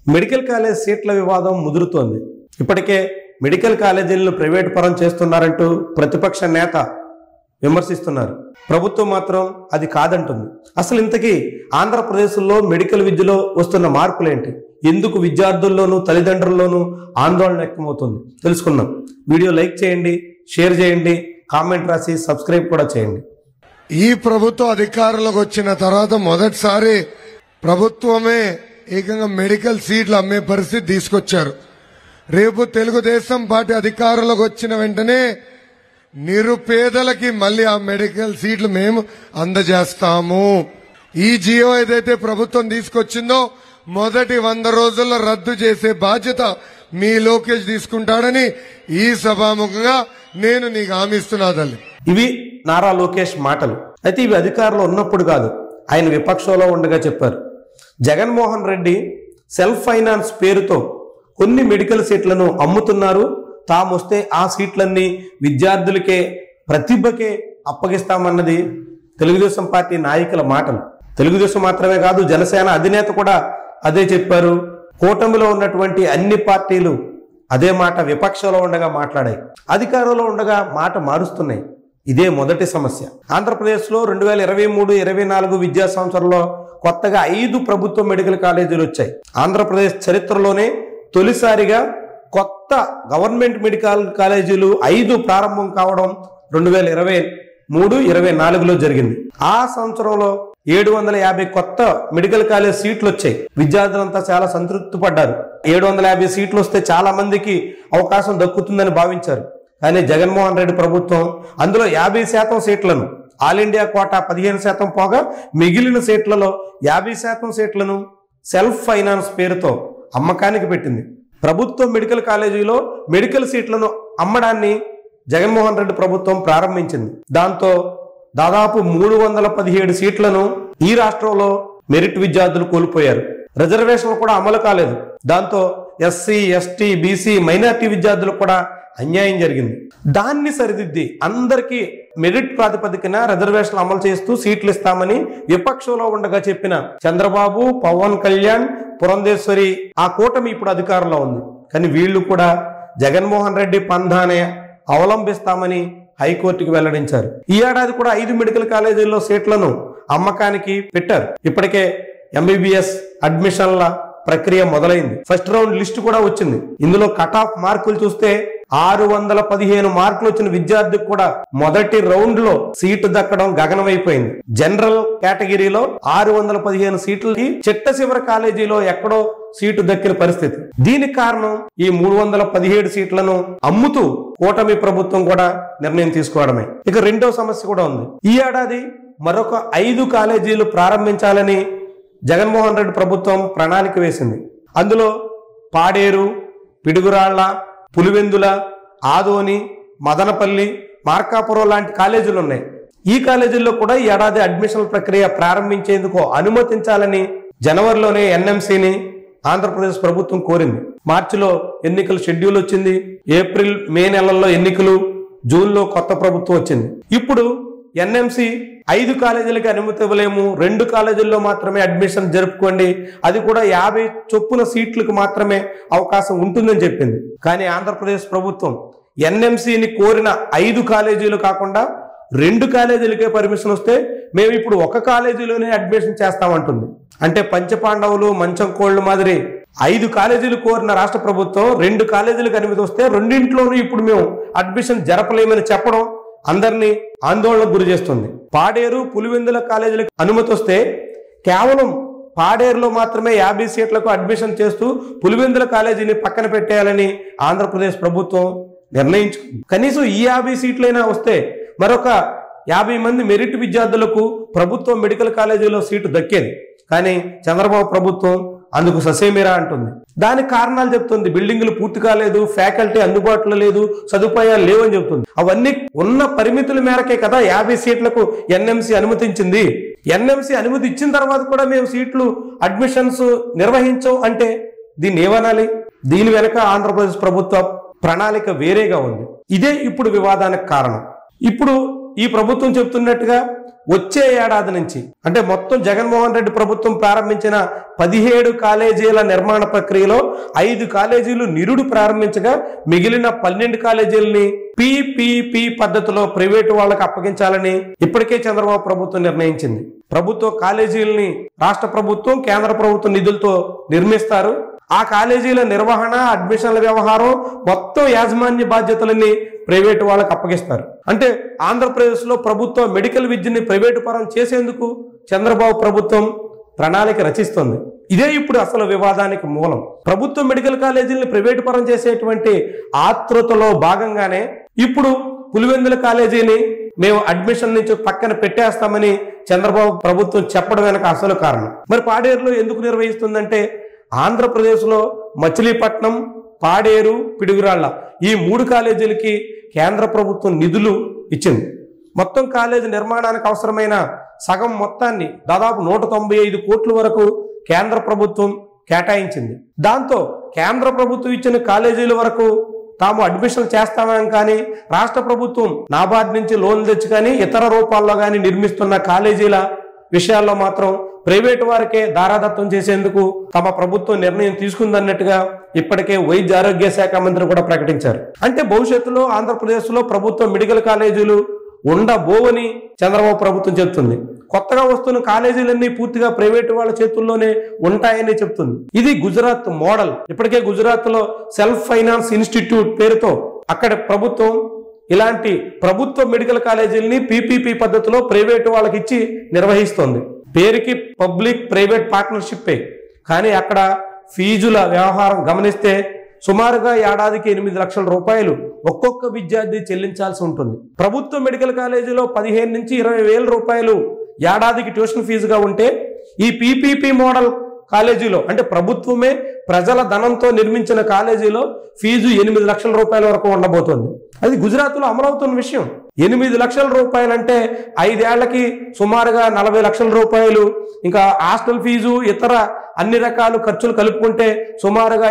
Medical college సీట్ల వివాదం ముదురుతోంది. ఇప్పటికే మెడికల్ కాలేజీలను ప్రైవేట్ పరం చేస్తున్నారంటూ ప్రతిపక్ష నేత విమర్శిస్తున్నారు. ప్రభుత్వం మాత్రం అది కాదంటుంది. అసలు ఇంతకీ ఆంధ్రప్రదేశ్లో మెడికల్ విద్యలో వస్తున్న మార్పులేంటి? ఎందుకు విద్యార్థుల్లోనూ తల్లిదండ్రుల్లోనూ ఆందోళన వ్యక్తమవుతుంది? తెలుసుకుందాం. వీడియో లైక్ చేయండి, షేర్ చేయండి, కామెంట్ రాసి సబ్స్క్రైబ్ కూడా చేయండి. ఈ ప్రభుత్వం అధికారంలోకి వచ్చిన తర్వాత మొదటిసారి ప్రభుత్వమే ఏకంగా మెడికల్ సీట్లు అమ్మే పరిస్థితి తీసుకొచ్చారు. రేపు తెలుగుదేశం పార్టీ అధికారంలోకి వచ్చిన వెంటనే నిరుపేదలకి మళ్ళీ ఆ మెడికల్ సీట్లు మేము అందజేస్తాము. ఈ జియో ఏదైతే ప్రభుత్వం తీసుకొచ్చిందో మొదటి 100 రోజుల్లో రద్దు చేసే బాధ్యత మీ లోకేష్ తీసుకుంటాడని ఈ సభాముఖంగా నేను నీకు హామీ ఇస్తున్నా తల్లి. ఇవి నారా లోకేష్ మాటలు. అయితే ఇవి అధికారంలో ఉన్నప్పుడు కాదు, ఆయన విపక్షంలో ఉండగా చెప్పారు. జగన్మోహన్ రెడ్డి సెల్ఫ్ ఫైనాన్స్ పేరుతో కొన్ని మెడికల్ సీట్లను అమ్ముతున్నారు. తాము వస్తే ఆ సీట్లన్నీ విద్యార్థులకే, ప్రతిభకే అప్పగిస్తామన్నది తెలుగుదేశం పార్టీ నాయకుల మాటలు. తెలుగుదేశం మాత్రమే కాదు, జనసేన అధినేత కూడా అదే చెప్పారు. కూటమిలో ఉన్నటువంటి అన్ని పార్టీలు అదే మాట విపక్షంలో ఉండగా మాట్లాడాయి. అధికారంలో ఉండగా మాట మారుస్తున్నాయి. ఇదే మొదటి సమస్య. ఆంధ్రప్రదేశ్లో 2023-24 విద్యా సంవత్సరంలో కొత్తగా 5 ప్రభుత్వ మెడికల్ కాలేజీలు వచ్చాయి. ఆంధ్రప్రదేశ్ చరిత్రలోనే తొలిసారిగా కొత్త గవర్నమెంట్ మెడికల్ కాలేజీలు 5 ప్రారంభం కావడం 2023-24లో జరిగింది. ఆ సంవత్సరంలో 750 కొత్త మెడికల్ కాలేజ్ సీట్లు వచ్చాయి. విద్యార్థులంతా చాలా సంతృప్తి పడ్డారు. 750 సీట్లు వస్తే చాలా మందికి అవకాశం దక్కుతుందని భావించారు. కానీ జగన్మోహన్ రెడ్డి ప్రభుత్వం అందులో 50% సీట్లను, ఆల్ ఇండియా కోటా 15% పోగా మిగిలిన సీట్లలో 50% సీట్లను సెల్ఫ్ ఫైనాన్స్ పేరుతో అమ్మకానికి పెట్టింది. ప్రభుత్వ మెడికల్ కాలేజీలో మెడికల్ సీట్లను అమ్మడాన్ని జగన్మోహన్ రెడ్డి ప్రభుత్వం ప్రారంభించింది. దాంతో దాదాపు 317 సీట్లను ఈ రాష్ట్రంలో మెరిట్ విద్యార్థులు కోల్పోయారు. రిజర్వేషన్లు కూడా అమలు కాలేదు. దాంతో ఎస్సీ, ఎస్టీ, బీసీ, మైనార్టీ విద్యార్థులకు కూడా అన్యాయం జరిగింది. దాన్ని సరిదిద్ది అందరికీ మెరిట్ ప్రాతిపదికన రిజర్వేషన్లు అమలు చేస్తూ సీట్లు ఇస్తామని విపక్షంలో ఉండగా చెప్పిన చంద్రబాబు, పవన్ కళ్యాణ్, పురంధేశ్వరి ఆ కూటమి ఇప్పుడు అధికారంలో ఉంది. కానీ వీళ్ళు కూడా జగన్మోహన్ రెడ్డి పంధానే అవలంబిస్తామని హైకోర్టుకు వెల్లడించారు. ఈ ఏడాది కూడా 5 మెడికల్ కాలేజీల్లో సీట్లను అమ్మకానికి పెట్టారు. ఇప్పటికే ఎంబీబీఎస్ అడ్మిషన్ల ప్రక్రియ మొదలైంది. ఫస్ట్ రౌండ్ లిస్టు కూడా వచ్చింది. ఇందులో కట్ ఆఫ్ మార్కులు చూస్తే 615 మార్కులు వచ్చిన విద్యార్థికి కూడా మొదటి రౌండ్ లో సీటు దక్కడం గగనమైపోయింది. జనరల్ కేటగిరీలో 615 సీట్లకి చిట్ట చివరి కాలేజీలో ఎక్కడో సీటు దక్కిన పరిస్థితి. దీనికి కారణం ఈ 317 సీట్లను అమ్ముతూ కూటమి ప్రభుత్వం కూడా నిర్ణయం తీసుకోవడమే. ఇక రెండో సమస్య కూడా ఉంది. ఈ ఏడాది మరొక 5 కాలేజీలు ప్రారంభించాలని జగన్మోహన్ రెడ్డి ప్రభుత్వం ప్రణాళిక వేసింది. అందులో పాడేరు, పిడుగురాళ్ల, పులివెందుల, ఆదోని, మదనపల్లి, మార్కాపురం లాంటి కాలేజీలు ఉన్నాయి. ఈ కాలేజీల్లో కూడా ఈ ఏడాది అడ్మిషన్ ప్రక్రియ ప్రారంభించేందుకు అనుమతించాలని జనవరిలోనే ఎన్ఎంసీని ఆంధ్రప్రదేశ్ ప్రభుత్వం కోరింది. మార్చిలో ఎన్నికల షెడ్యూల్ వచ్చింది. ఏప్రిల్, మే నెలల్లో ఎన్నికలు, జూన్లో కొత్త ప్రభుత్వం వచ్చింది. ఇప్పుడు ఎన్ఎంసీ 5 కాలేజీలకి అనుమతి ఇవ్వలేము, 2 కాలేజీల్లో మాత్రమే అడ్మిషన్ జరుపుకోండి, అది కూడా 50 చొప్పున సీట్లకు మాత్రమే అవకాశం ఉంటుందని చెప్పింది. కానీ ఆంధ్రప్రదేశ్ ప్రభుత్వం ఎన్ఎంసీని కోరిన 5 కాలేజీలు కాకుండా 2 కాలేజీలకే పర్మిషన్ వస్తే మేము ఇప్పుడు 1 కాలేజీలోనే అడ్మిషన్ చేస్తామంటుంది. అంటే పంచపాండవులు, మంచం కోళ్లు మాదిరి 5 కాలేజీలు కోరిన రాష్ట్ర ప్రభుత్వం 2 కాలేజీలకు అనుమతి వస్తే 2 ఇప్పుడు మేము అడ్మిషన్ జరపలేమని చెప్పడం అందరినీ ఆందోళనకు గురి చేస్తుంది. పాడేరు, పులివెందుల కాలేజీలకు అనుమతి వస్తే కేవలం పాడేరులో మాత్రమే 50 సీట్లకు అడ్మిషన్ చేస్తూ పులివెందుల కాలేజీని పక్కన పెట్టేయాలని ఆంధ్రప్రదేశ్ ప్రభుత్వం నిర్ణయించుకుంది. కనీసం ఈ 50 సీట్లైనా వస్తే మరొక 50 మంది మెరిట్ విద్యార్థులకు ప్రభుత్వ మెడికల్ కాలేజీలో సీటు దక్కేది. కానీ చంద్రబాబు ప్రభుత్వం అందుకు ససేమిరా అంటుంది. దానికి కారణాలు చెప్తుంది. బిల్డింగులు పూర్తి కాలేదు, ఫ్యాకల్టీ అందుబాటులో లేదు, సదుపాయాలు లేవని చెప్తుంది. అవన్నీ ఉన్న పరిమితుల మేరకే కదా 50 సీట్లకు ఎన్ఎంసీ అనుమతించింది. ఎన్ఎంసీ అనుమతి ఇచ్చిన తర్వాత కూడా మేము సీట్లు అడ్మిషన్స్ నిర్వహించం అంటే దీన్ని ఏమనాలి? దీని వెనక ఆంధ్రప్రదేశ్ ప్రభుత్వ ప్రణాళిక వేరేగా ఉంది. ఇదే ఇప్పుడు వివాదానికి కారణం. ఇప్పుడు ఈ ప్రభుత్వం చెప్తున్నట్టుగా వచ్చే ఏడాది నుంచి అంటే మొత్తం జగన్మోహన్ రెడ్డి ప్రభుత్వం ప్రారంభించిన 17 కాలేజీల నిర్మాణ ప్రక్రియలో 5 కాలేజీలు నిరుడు ప్రారంభించగా మిగిలిన 12 కాలేజీలని పీపీపీ పద్ధతిలో ప్రైవేటు వాళ్ళకి అప్పగించాలని ఇప్పటికే చంద్రబాబు ప్రభుత్వం నిర్ణయించింది. ప్రభుత్వ కాలేజీలని రాష్ట్ర ప్రభుత్వం కేంద్ర ప్రభుత్వం నిధులతో నిర్మిస్తారు. ఆ కాలేజీల నిర్వహణ, అడ్మిషన్ల వ్యవహారం, మొత్తం యాజమాన్య బాధ్యతలన్నీ ప్రైవేటు వాళ్ళకి అప్పగిస్తారు. అంటే ఆంధ్రప్రదేశ్ లో ప్రభుత్వ మెడికల్ విద్యని ప్రైవేటు పరం చేసేందుకు చంద్రబాబు ప్రభుత్వం ప్రణాళిక రచిస్తుంది. ఇదే ఇప్పుడు అసలు వివాదానికి మూలం. ప్రభుత్వ మెడికల్ కాలేజీలను ప్రైవేటు పరం చేసేటువంటి ఆతృతలో భాగంగానే ఇప్పుడు పులివెందుల కాలేజీని మేము అడ్మిషన్ నుంచి పక్కన పెట్టేస్తామని చంద్రబాబు ప్రభుత్వం చెప్పడం వెనక అసలు కారణం. మరి పాడేరులో ఎందుకు నిర్వహిస్తుందంటే ఆంధ్రప్రదేశ్లో మచిలీపట్నం, పాడేరు, పిడుగురాళ్ల ఈ 3 కాలేజీలకి కేంద్ర ప్రభుత్వం నిధులు ఇచ్చింది. మొత్తం కాలేజీ నిర్మాణానికి అవసరమైన సగం మొత్తాన్ని దాదాపు 195 కోట్ల వరకు కేంద్ర ప్రభుత్వం కేటాయించింది. దాంతో కేంద్ర ప్రభుత్వం ఇచ్చిన కాలేజీల వరకు తాము అడ్మిషన్ చేస్తామని కానీ రాష్ట్ర ప్రభుత్వం నాబార్డ్ నుంచి లోన్లు తెచ్చి కానీ ఇతర రూపాల్లో కానీ నిర్మిస్తున్న కాలేజీల విషయాల్లో మాత్రం ప్రైవేటు వారికే దారాదత్తం చేసేందుకు తమ ప్రభుత్వం నిర్ణయం తీసుకుందన్నట్టుగా ఇప్పటికే వైద్య ఆరోగ్య శాఖ మంత్రి కూడా ప్రకటించారు. అంటే భవిష్యత్తులో ఆంధ్రప్రదేశ్ లో ప్రభుత్వ మెడికల్ కాలేజీలు ఉండబోవని చంద్రబాబు ప్రభుత్వం చెప్తుంది. కొత్తగా వస్తున్న కాలేజీలన్నీ పూర్తిగా ప్రైవేటు వాళ్ళ చేతుల్లోనే ఉంటాయని చెప్తుంది. ఇది గుజరాత్ మోడల్. ఇప్పటికే గుజరాత్ లో సెల్ఫ్ ఫైనాన్స్ ఇన్స్టిట్యూట్ పేరుతో అక్కడ ప్రభుత్వం ఇలాంటి ప్రభుత్వ మెడికల్ కాలేజీలని పీపీపీ పద్ధతిలో ప్రైవేటు వాళ్ళకి ఇచ్చి నిర్వహిస్తోంది. పేరుకి పబ్లిక్ ప్రైవేట్ పార్ట్నర్షిప్, కానీ అక్కడ ఫీజుల వ్యవహారం గమనిస్తే సుమారుగా ఏడాదికి 8 లక్షల రూపాయలు ఒక్కొక్క విద్యార్థి చెల్లించాల్సి ఉంటుంది. ప్రభుత్వ మెడికల్ కాలేజీలో 15 నుంచి 20 వేల రూపాయలు ఏడాదికి ట్యూషన్ ఫీజుగా ఉంటే ఈ పీపీపీ మోడల్ కాలేజీలో అంటే ప్రభుత్వమే ప్రజల ధనంతో నిర్మించిన కాలేజీలో ఫీజు 8 లక్షల రూపాయల వరకు ఉండబోతోంది. అది గుజరాత్ లో అమలవుతున్న విషయం. 8 లక్షల రూపాయలు అంటే 5 ఏళ్లకి సుమారుగా 40 లక్షల రూపాయలు. ఇంకా హాస్టల్ ఫీజు ఇతర అన్ని రకాల ఖర్చులు కలుపుకుంటే సుమారుగా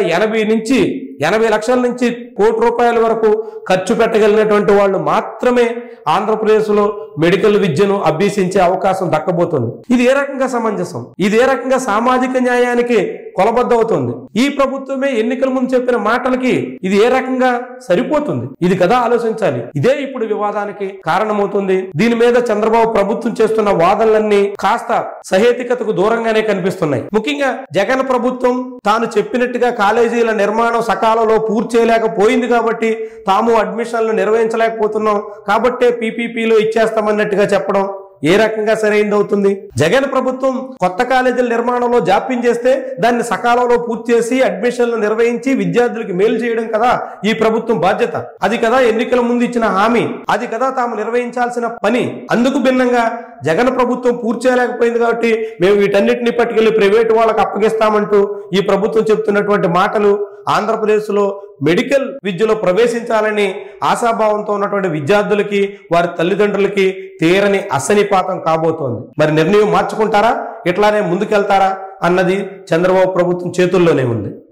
80 లక్షల నుంచి కోటి రూపాయల వరకు ఖర్చు పెట్టగలిగినటువంటి వాళ్ళు మాత్రమే ఆంధ్రప్రదేశ్ లో మెడికల్ విద్యను అభ్యసించే అవకాశం దక్కబోతుంది. ఇది ఏ రకంగా సమంజసం? ఇది ఏ రకంగా సామాజిక న్యాయానికి కొలబద్దవుతుంది? ఈ ప్రభుత్వమే ఎన్నికల ముందు చెప్పిన మాటలకి ఇది ఏ రకంగా సరిపోతుంది? ఇది కదా ఆలోచించాలి. ఇదే ఇప్పుడు వివాదానికి కారణమవుతుంది. దీని మీద చంద్రబాబు ప్రభుత్వం చేస్తున్న వాదనలన్నీ కాస్త సహేతుకతకు దూరంగానే కనిపిస్తున్నాయి. ముఖ్యంగా జగన్ ప్రభుత్వం తాను చెప్పినట్టుగా కాలేజీల నిర్మాణం సకాలంలో పూర్తి చేయలేకపోయింది కాబట్టి తాము అడ్మిషన్లు నిర్వహించలేకపోతున్నాం కాబట్టే పీపీపీలో ఇచ్చేస్తామన్నట్టుగా చెప్పడం ఏ రకంగా సరైనదవుతుంది? జగన్ ప్రభుత్వం కొత్త కాలేజీల నిర్మాణంలో జాప్యం చేస్తే దాన్ని సకాలంలో పూర్తి చేసి అడ్మిషన్లు నిర్వహించి విద్యార్థులకు మేలు చేయడం కదా ఈ ప్రభుత్వం బాధ్యత. అది కదా ఎన్నికల ముందు ఇచ్చిన హామీ. అది కదా తాము నిర్వహించాల్సిన పని. అందుకు భిన్నంగా జగన్ ప్రభుత్వం పూర్తి చేయలేకపోయింది కాబట్టి మేము వీటన్నిటిని పట్టుకెళ్లి ప్రైవేటు వాళ్ళకి అప్పగిస్తామంటూ ఈ ప్రభుత్వం చెప్తున్నటువంటి మాటలు ఆంధ్రప్రదేశ్ లో మెడికల్ విద్యలో ప్రవేశించాలని ఆశాభావంతో ఉన్నటువంటి విద్యార్థులకి వారి తల్లిదండ్రులకి తీరని అసనిపాతం కాబోతోంది. మరి నిర్ణయం మార్చుకుంటారా, ఇట్లానే ముందుకెళ్తారా అన్నది చంద్రబాబు ప్రభుత్వం చేతుల్లోనే ఉంది.